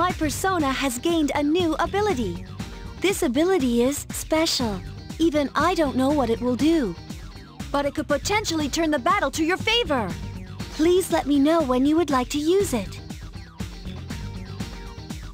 My persona has gained a new ability. This ability is special. Even I don't know what it will do. But it could potentially turn the battle to your favor. Please let me know when you would like to use it.